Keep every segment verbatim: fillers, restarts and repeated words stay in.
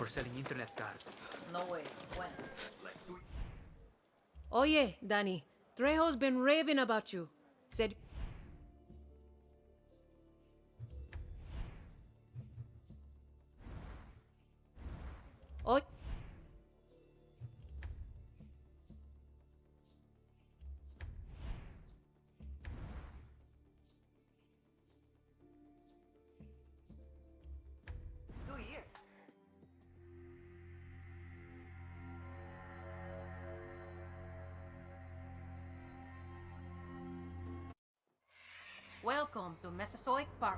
for selling internet cards. No way. When? Oye, Danny. Trejo's been raving about you. Said... Oh... Two years. Welcome to Mesozoic Park.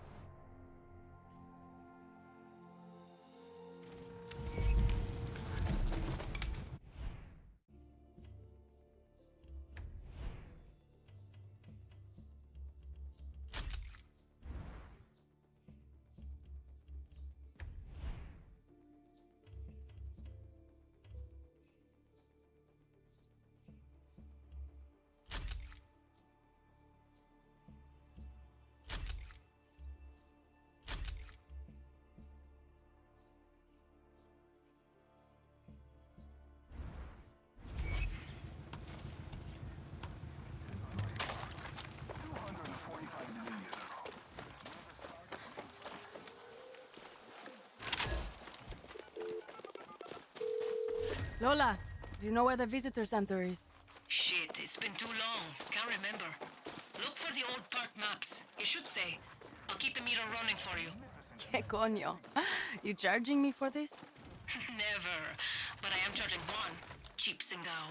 Lola, do you know where the visitor center is? Shit, it's been too long. Can't remember. Look for the old park maps. It should say. I'll keep the meter running for you. Que coño? You charging me for this? Never. But I am charging one. Cheap Singao.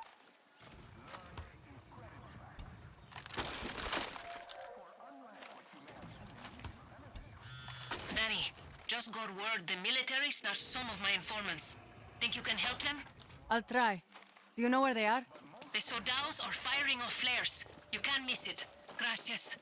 Danny, just got word the military snatched some of my informants. Think you can help them? I'll try. Do you know where they are? The Soldados are firing off flares. You can't miss it. Gracias.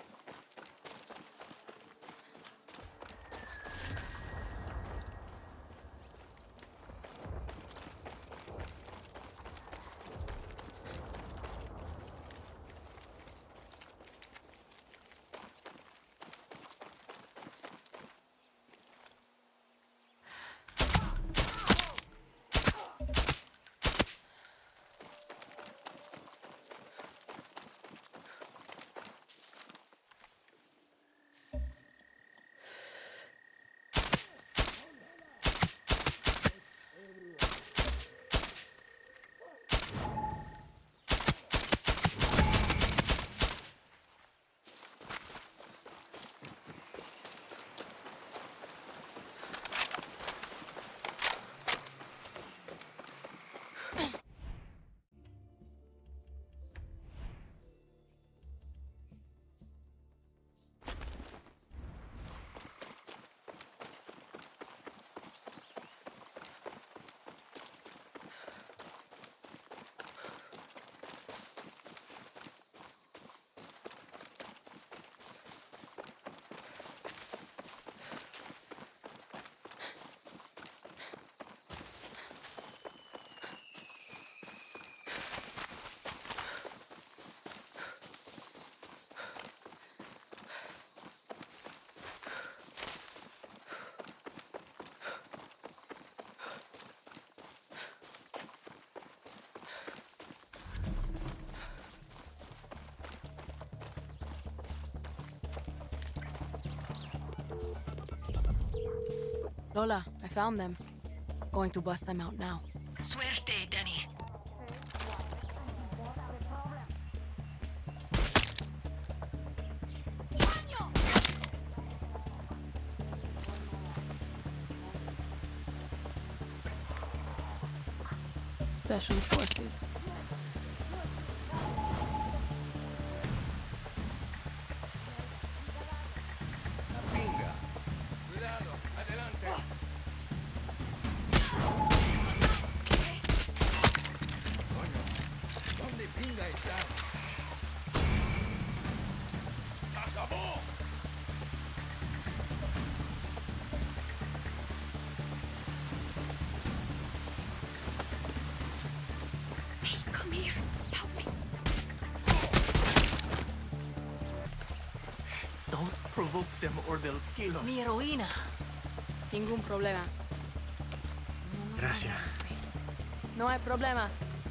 Lola, I found them. Going to bust them out now. Suerte, Danny. Special forces. Provoke them or they'll kill us. Mi heroína. Ningún problema. Gracias. No hay problema.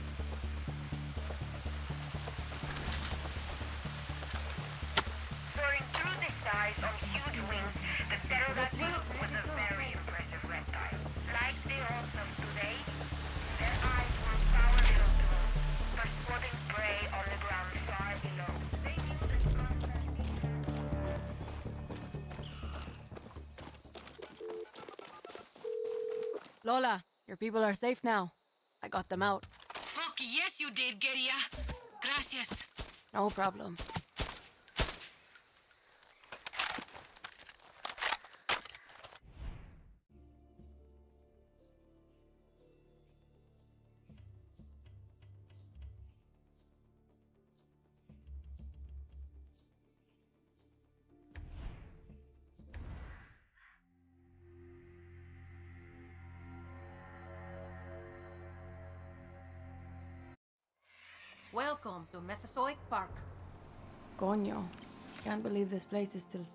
Soaring through the skies on huge wings, the pterodactyl was a very impressive reptile. Like the horses today, their eyes were powerful tools for spotting prey on the ground far below. They knew that constant Lola, your people are safe now. I got them out. Fuck yes you did, Guerilla. Gracias. No problem. Welcome to Mesozoic Park. Coño. Can't believe this place is still...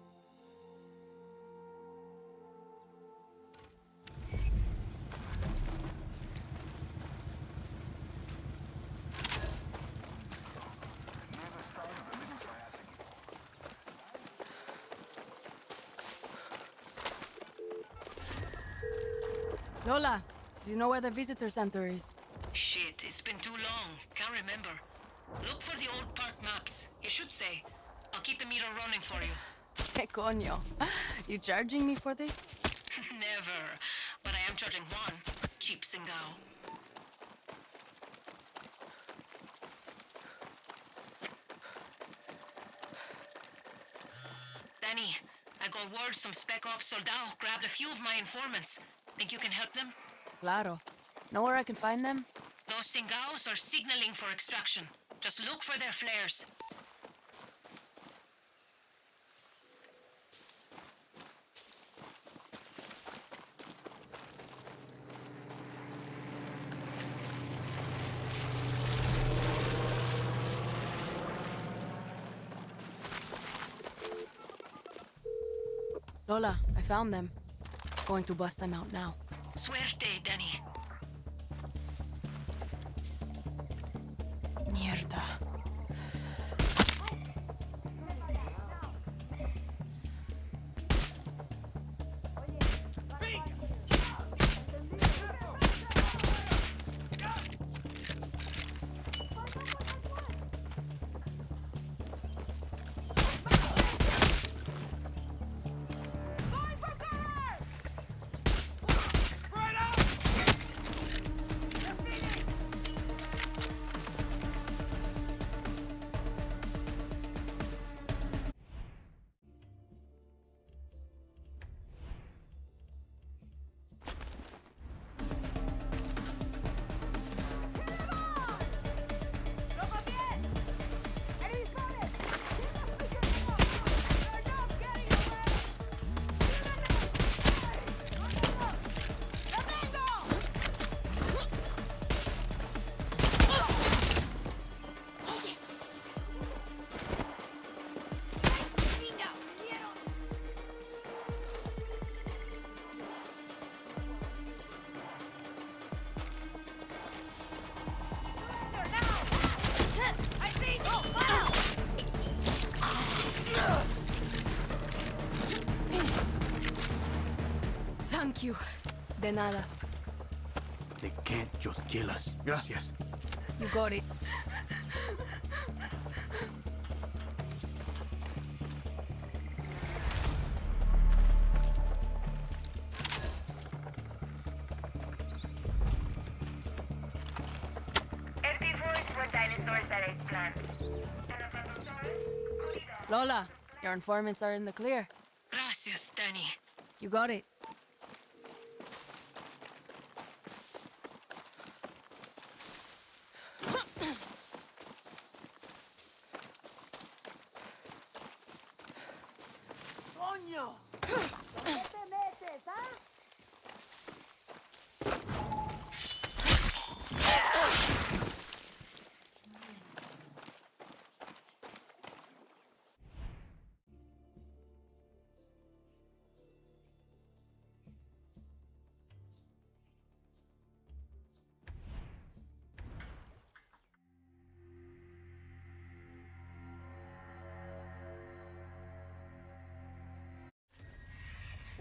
Lola, do you know where the visitor center is? Shit, it's been too long. Can't remember. Look for the old park maps. It should say. I'll keep the meter running for you. Que coño. You charging me for this? Never. But I am charging one. Cheap Singao. Danny, I got word some Spec Ops Soldado grabbed a few of my informants. Think you can help them? Claro. Know where I can find them? Those Singaos are signaling for extraction. Just look for their flares. Lola, I found them. Going to bust them out now. Suerte, Danny. Mierda. Thank you. De nada. They can't just kill us. Gracias. You got it. herbivores were dinosaurs that ate plants. Lola, your informants are in the clear. Gracias, Danny. You got it.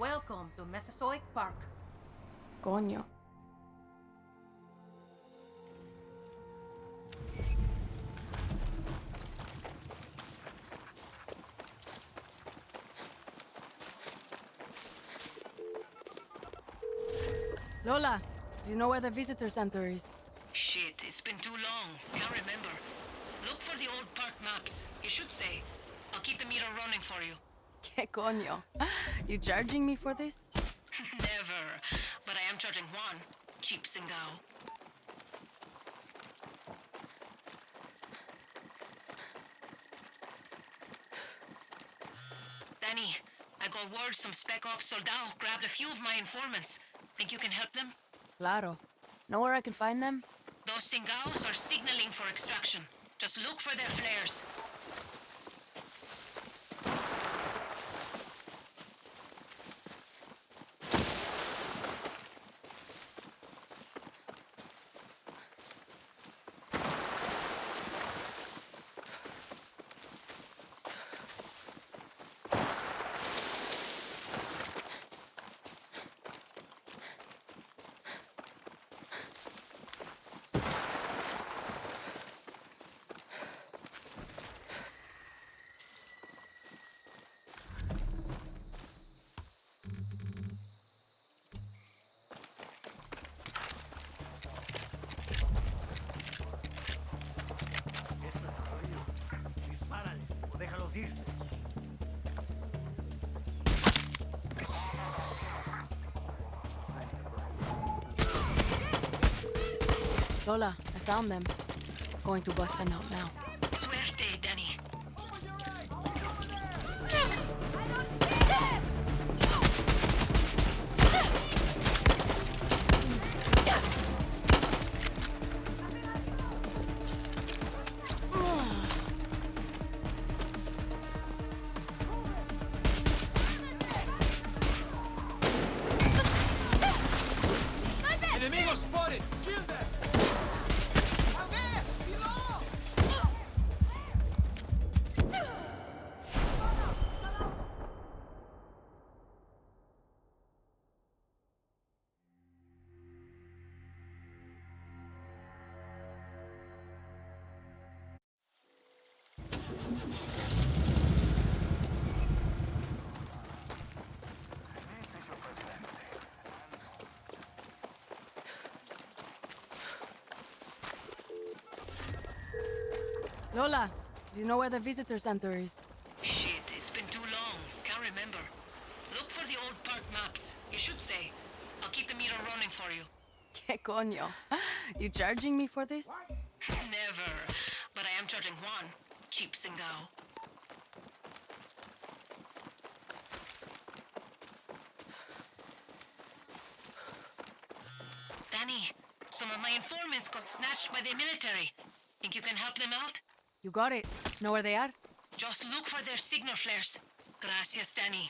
Welcome to Massasoit Park. Coño. Lola, do you know where the visitor center is? Shit, it's been too long. Can't remember. Look for the old park maps. It should say. I'll keep the meter running for you. ¿Qué coño? You charging me for this? Never. But I am charging Juan. Cheap Singao. Danny, I got word some Spec Ops Soldado grabbed a few of my informants. Think you can help them? Claro. Know where I can find them? Those Singaos are signaling for extraction. Just look for their flares. Lola, I found them. Going to bust them out now. Suerte, Danny. Enemigos spotted! Kill them! Lola, do you know where the visitor center is? Shit, it's been too long. Can't remember. Look for the old park maps. It should say. I'll keep the meter running for you. ¿Qué coño? You charging me for this? Never. But I am charging Juan. Cheap Singao. Danny, some of my informants got snatched by the military. Think you can help them out? You got it. Know where they are? Just look for their signal flares. Gracias, Danny.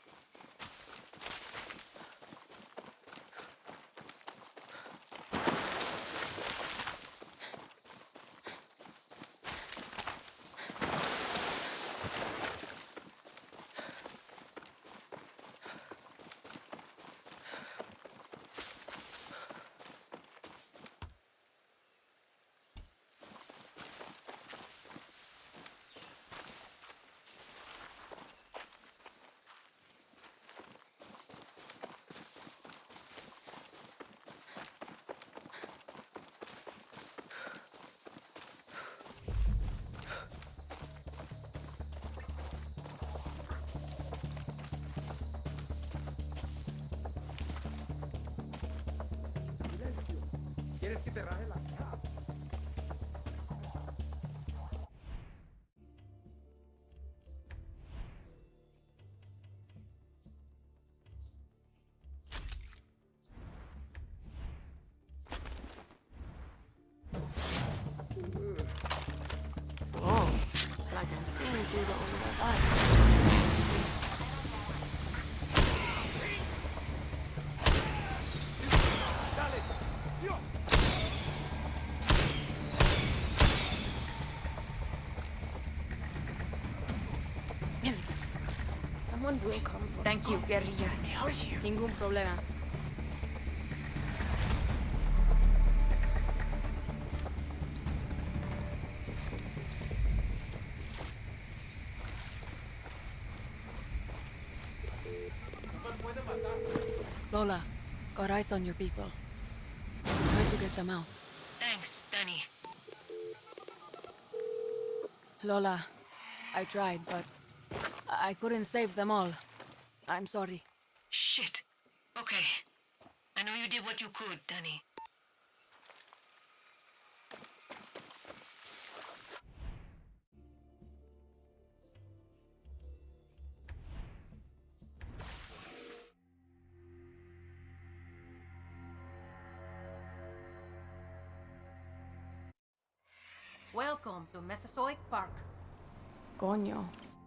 ¿Quieres que te raje la cara? Oh, it's like I'm seeing through the old eyes. Someone will come for Thank you, guerrilla. Ningún problema. Lola, got eyes on your people. Try to get them out. Thanks, Danny. Lola, I tried, but I couldn't save them all. I'm sorry. Shit. Okay. I know you did what you could, Danny. Welcome to Mesozoic Park. Coño.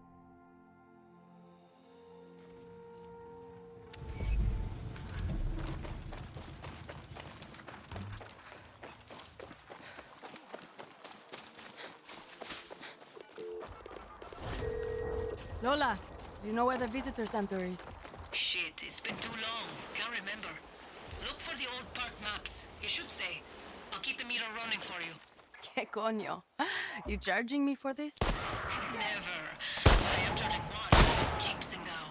Lola, do you know where the visitor center is? Shit, it's been too long. Can't remember. Look for the old park maps. It should say. I'll keep the meter running for you. ¿Qué coño? You charging me for this? Never. But I am charging one. Cheap Singao.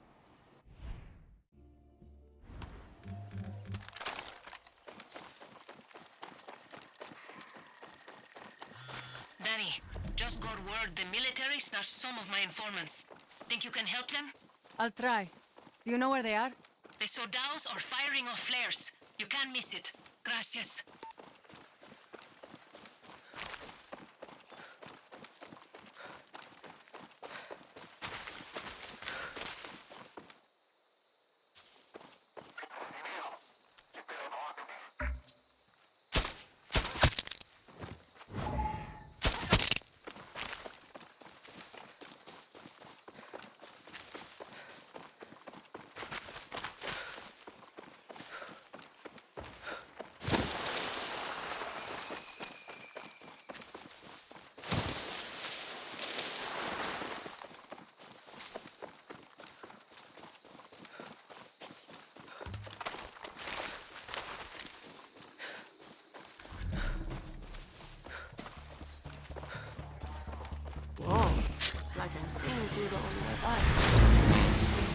Danny, just got word the military snatched some of my informants. Think you can help them? I'll try. Do you know where they are? The Soldados are firing off flares. You can't miss it. Gracias. Whoa, it's like I'm seeing through the Oliver's eyes.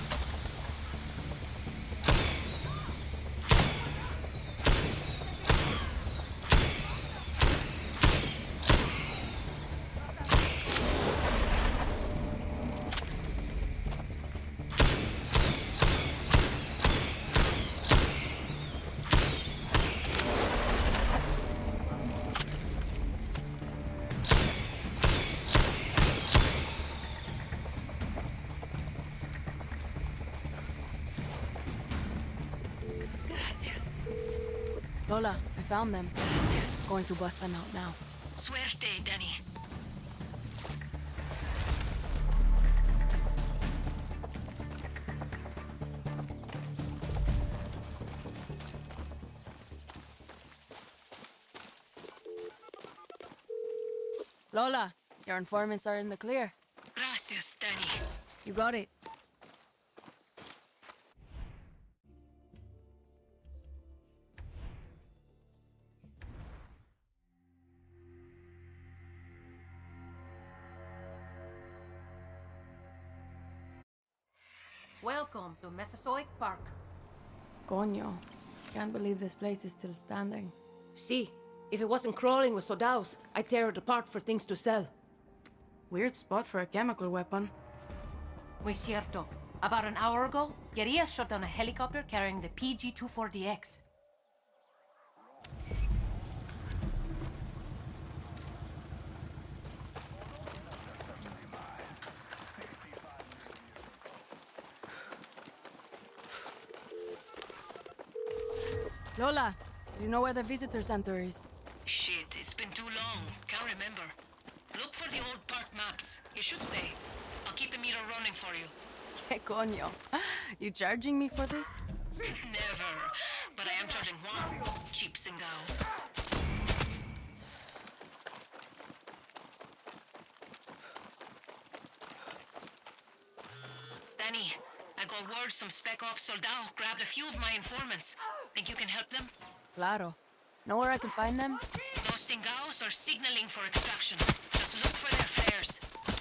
Lola, I found them. Going to bust them out now. Suerte, Danny. Lola, your informants are in the clear. Gracias, Danny. You got it. Welcome to Mesozoic Park. Coño. Can't believe this place is still standing. See, if it wasn't crawling with Soldados, I'd tear it apart for things to sell. Weird spot for a chemical weapon. Muy cierto. About an hour ago, guerrillas shot down a helicopter carrying the P G two forty X. Lola, do you know where the visitor center is? Shit, it's been too long. Can't remember. Look for the old park maps. It should say. I'll keep the meter running for you. ¿Qué coño? You charging me for this? Never. But I am charging one. Cheap Singao. Danny, I got word some Spec Ops Soldado grabbed a few of my informants. Think you can help them? Claro. Know where I can find them? Those Singaos are signaling for extraction. Just look for their flares.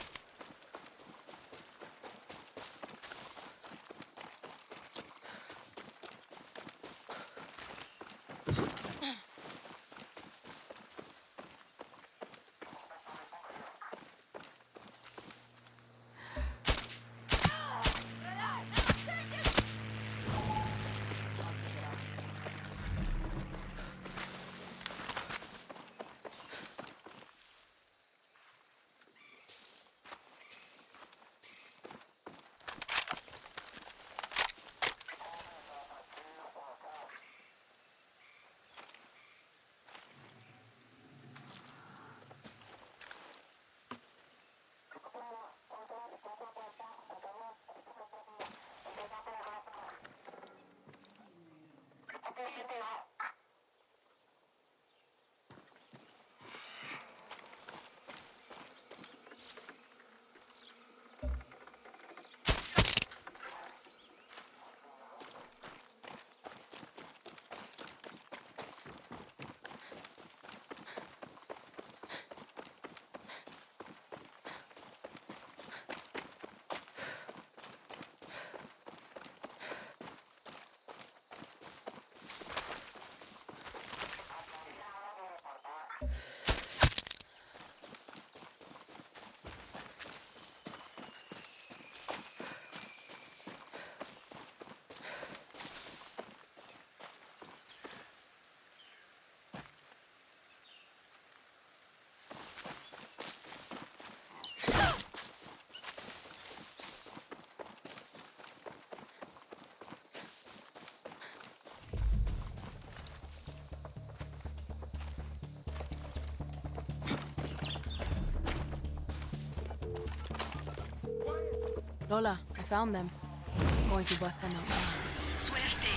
Lola, I found them. I'm going to bust them out now. Suerte.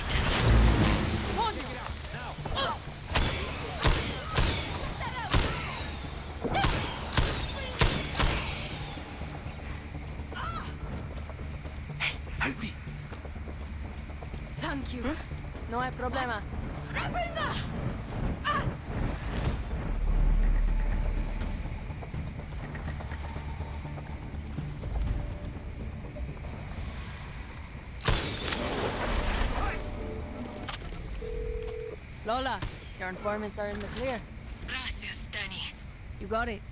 Help me. Thank you. No hay problema. Lola, your informants are in the clear. Gracias, Danny. You got it.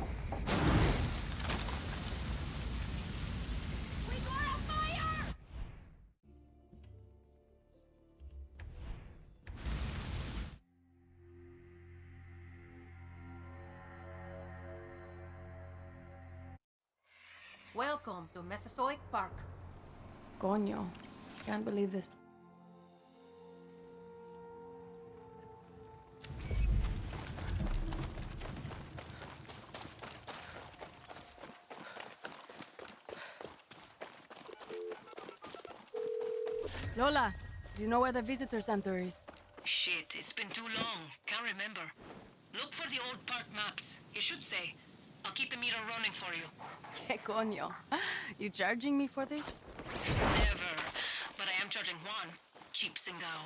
Welcome to Mesozoic Park. Coño. Can't believe this. Lola, do you know where the visitor center is? Shit, it's been too long. Can't remember. Look for the old park maps. It should say. I'll keep the meter running for you. ¿Qué coño? You charging me for this? Never. But I am charging Juan. Cheap Singao.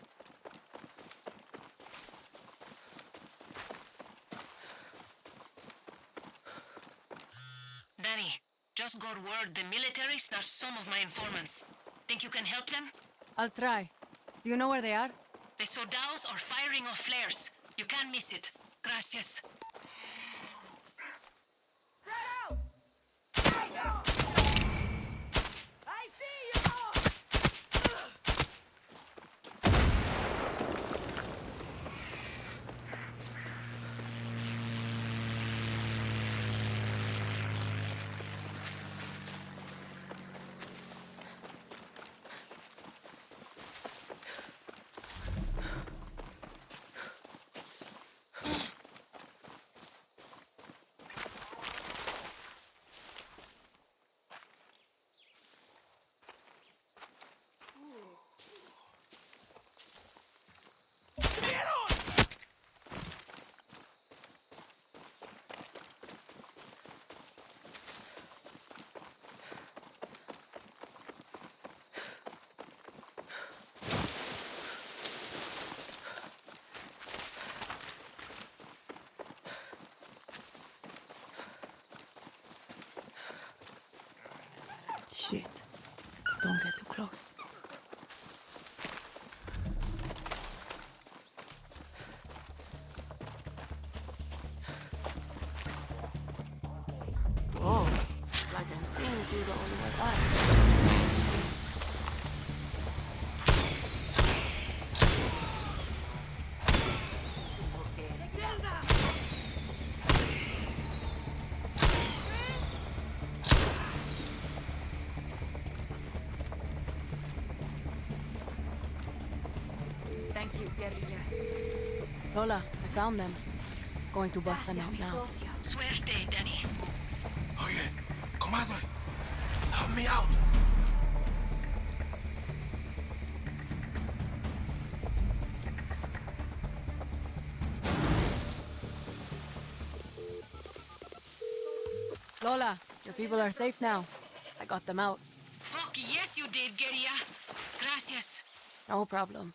Danny, just got word the military snatched some of my informants. Think you can help them? I'll try. Do you know where they are? The Soldados are firing off flares. You can't miss it. Gracias. Don't get too close. Whoa, it's like I'm seeing through the Oliva's eyes. Thank you, guerrilla. Lola, I found them. Going to bust them out now. Suerte, Danny. Oye, comadre, help me out. Lola, your people are safe now. I got them out. Fuck yes you did, guerrilla. Gracias. No problem.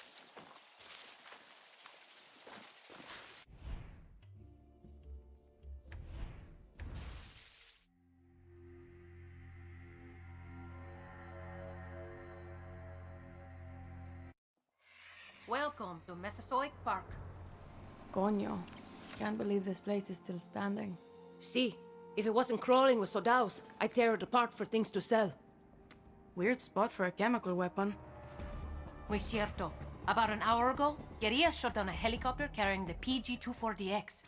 Welcome to Mesozoic Park. Coño. Can't believe this place is still standing. See, if it wasn't crawling with Soldados, I'd tear it apart for things to sell. Weird spot for a chemical weapon. Muy cierto. About an hour ago, guerrillas shot down a helicopter carrying the P G two forty X.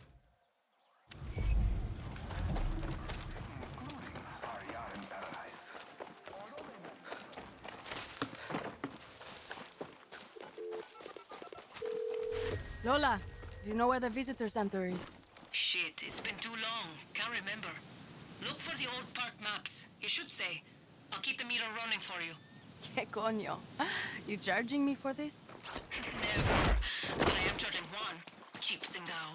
Lola, do you know where the visitor center is? Shit, it's been too long. Can't remember. Look for the old park maps. It should say. I'll keep the meter running for you. Que coño? You charging me for this? Never. But I am charging Juan. Cheap Singao.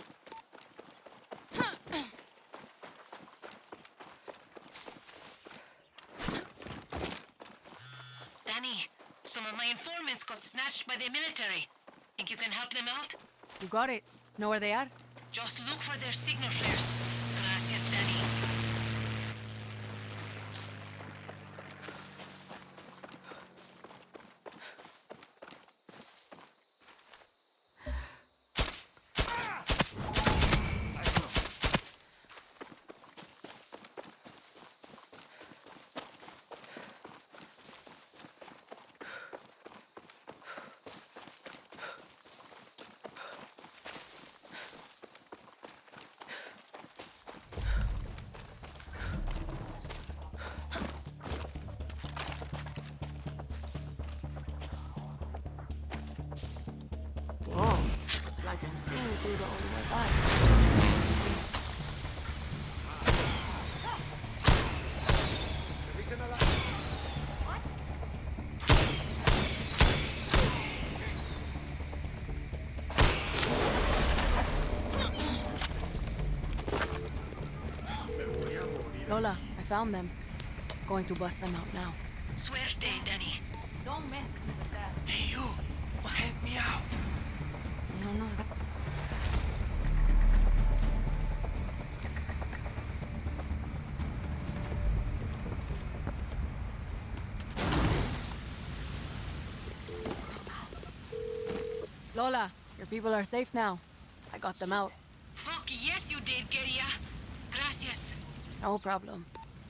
Danny, some of my informants got snatched by the military. Think you can help them out? You got it. Know where they are? Just look for their signal flares. Gracias, Danny. Whoa, it's like I'm seeing through the Oliva's eyes. Lola, I found them. Going to bust them out now. Suerte, Danny. Don't mess with that. Hey, you, help me out. No, no. Lola, your people are safe now. I got them out. Fuck yes you did, guerrilla. Gracias. No problem.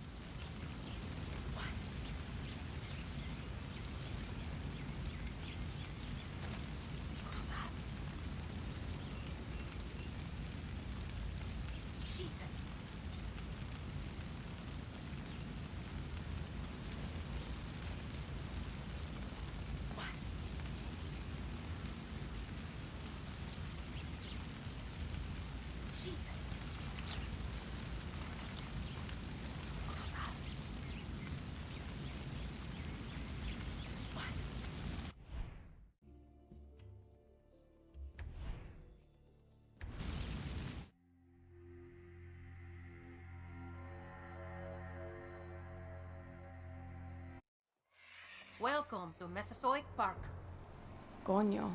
Welcome to Mesozoic Park. Coño.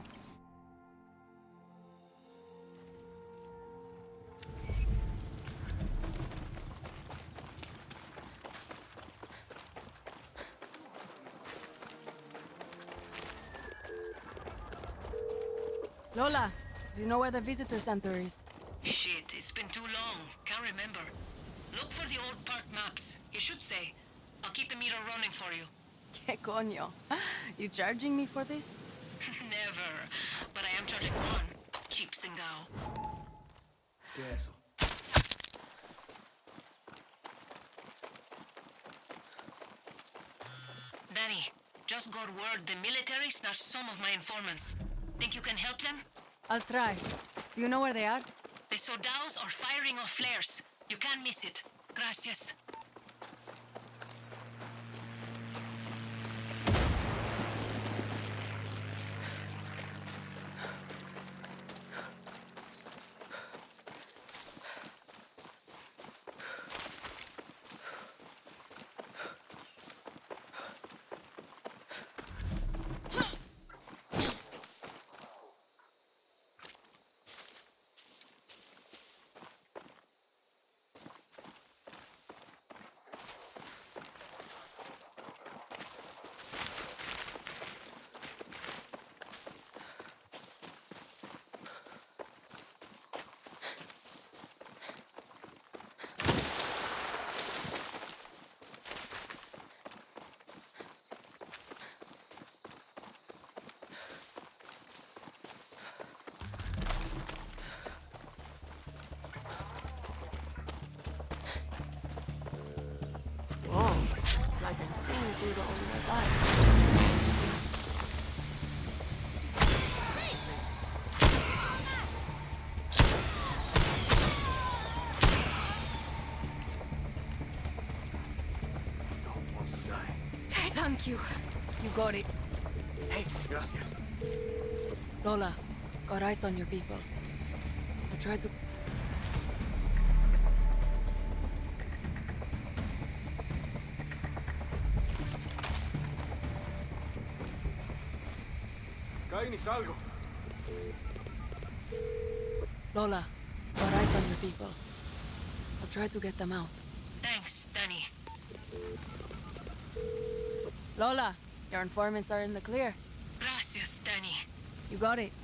Lola, do you know where the visitor center is? Shit, it's been too long. Can't remember. Look for the old park maps. It should say. I'll keep the meter running for you. Que coño? You charging me for this? Never. But I am charging one. Cheap Singao. ¿Qué es eso? Danny, just got word the military snatched some of my informants. Think you can help them? I'll try. Do you know where they are? The Sodaos are firing off flares. You can't miss it. Gracias. It's like I'm seeing through the owner's eyes. Thank you. You got it. Hey, gracias. Lola, got eyes on your people. I tried to... Caen y salgo. Lola, got eyes on your people. I'll try to get them out. Thanks, Danny. Lola, your informants are in the clear. Gracias, Danny. You got it.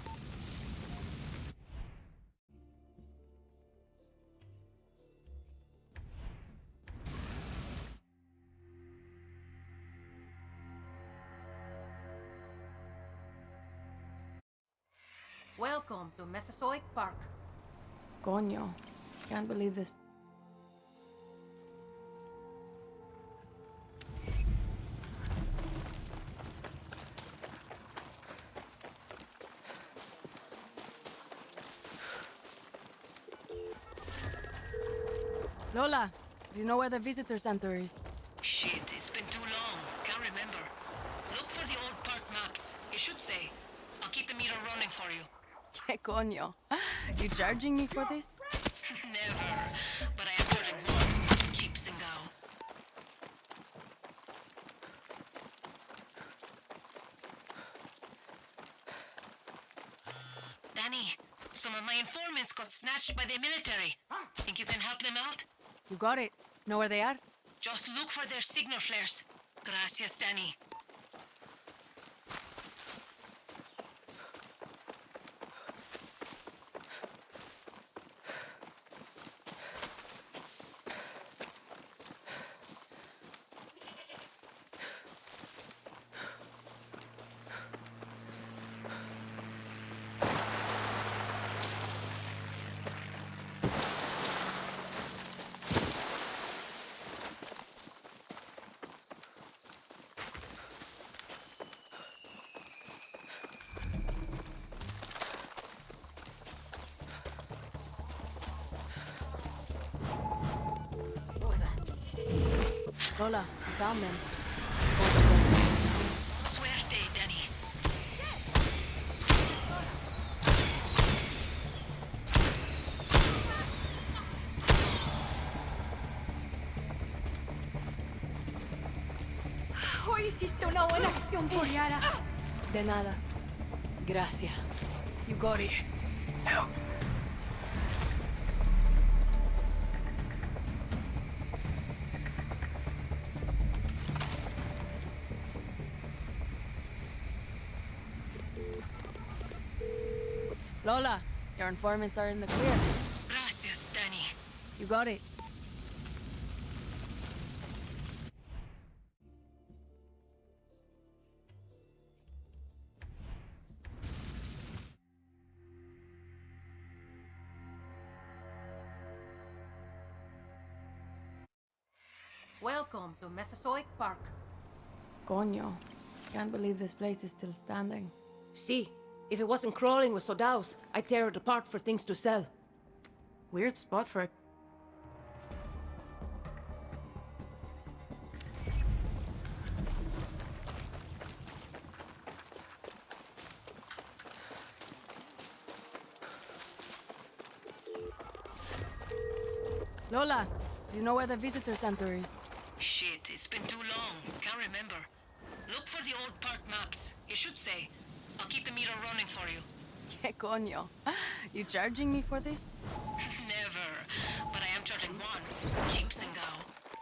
Welcome to Mesozoic Park. Coño. Can't believe this. Lola, do you know where the visitor center is? Shit, it's been too long. Can't remember. Look for the old park maps. It should say. I'll keep the meter running for you. Que coño? You charging me for this? Never. But I am charging one. Cheap Singao. Danny, some of my informants got snatched by the military. Think you can help them out? You got it. Know where they are? Just look for their signal flares. Gracias, Danny. Lola, I found them. Suerte, Danny. Hoy hiciste una buena acción por Yara. De nada. Gracias. You got it. Help. Lola, your informants are in the clear. Gracias, Danny. You got it. Welcome to Mesozoic Park. Coño. Can't believe this place is still standing. See, if it wasn't crawling with Sodaus, I'd tear it apart for things to sell. Weird spot for a... Lola, do you know where the visitor center is? Shit, it's been too long. Can't remember. Look for the old park maps. It should say. I'll keep the meter running for you. Que coño? You charging me for this? Never. But I am charging one. Cheap Singao.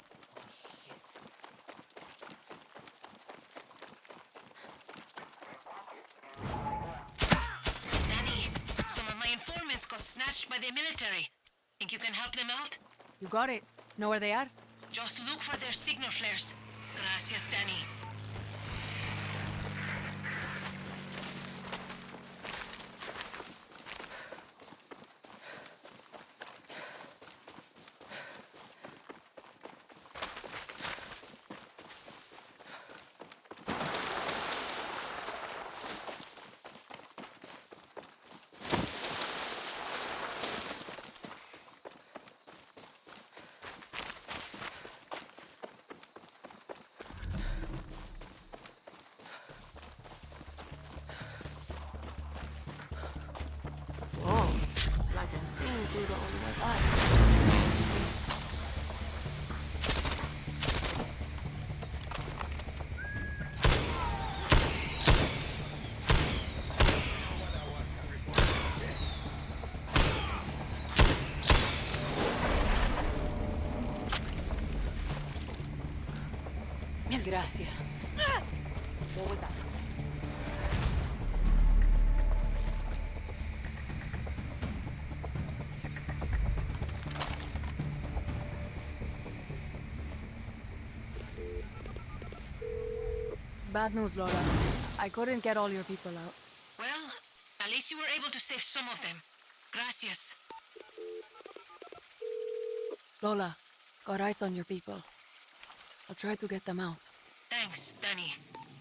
Danny, some of my informants got snatched by the military. Think you can help them out? You got it. Know where they are? Just look for their signal flares. Gracias, Danny. It's like I'm seeing through the Oliva's eyes. Mil gracias. What was that? Bad news, Lola. I couldn't get all your people out. Well, at least you were able to save some of them. Gracias. Lola, got eyes on your people. I'll try to get them out. Thanks, Danny.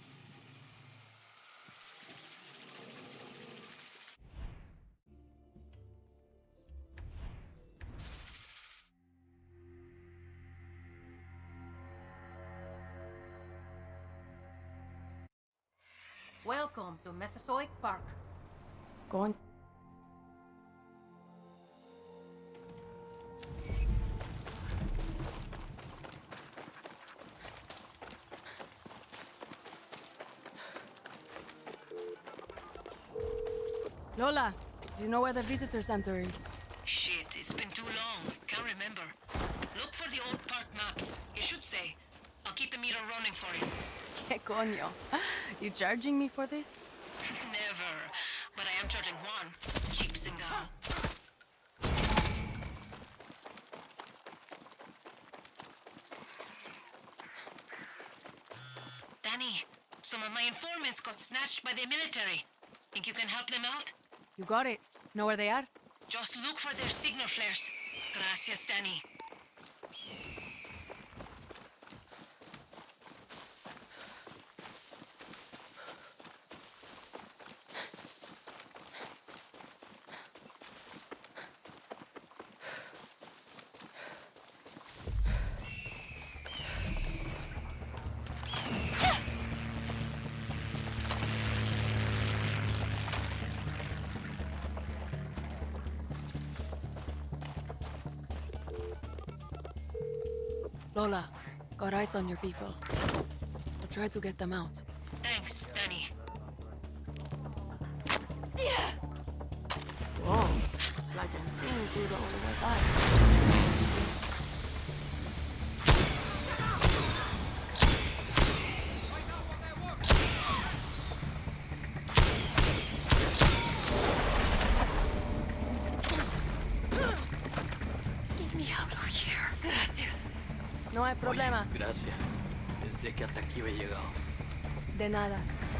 Welcome to Mesozoic Park. Go on. Lola, do you know where the visitor center is? Shit, it's been too long. Can't remember. Look for the old park maps. It should say. I'll keep the meter running for you. Que coño? You charging me for this? Never. But I am charging one. Cheap Singao. Danny, some of my informants got snatched by the military. Think you can help them out? You got it. Know where they are? Just look for their signal flares. Gracias, Danny. Lola, got eyes on your people. I'll try to get them out. Thanks, Danny. Whoa, it's like I'm seeing through the Oliva's eyes. No hay problema. Oye, gracias. Pensé que hasta aquí había llegado. De nada.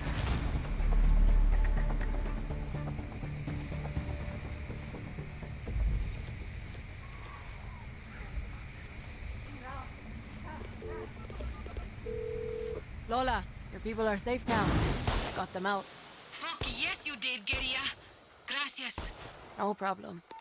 Lola, your people are safe now. Got them out. Fuck yes you did, Guerrilla. Gracias. No problem.